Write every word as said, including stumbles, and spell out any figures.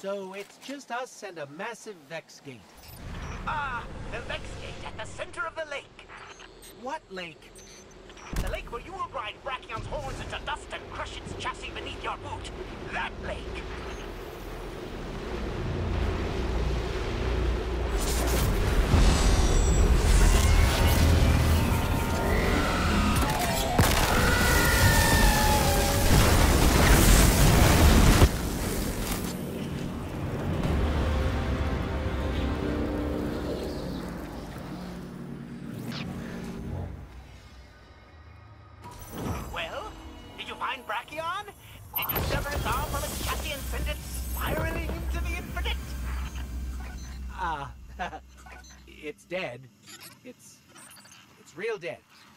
So it's just us and a massive Vex gate. Ah, the Vex Gate at the center of the lake. What lake? The lake where you will grind Brachion's horns into dust and crush its chassis beneath your boot. That lake. Well, did you find Brachion? Did you sever its arm from its chassis and send it spiraling into the infinite? Ah, it's dead. It's... it's real dead.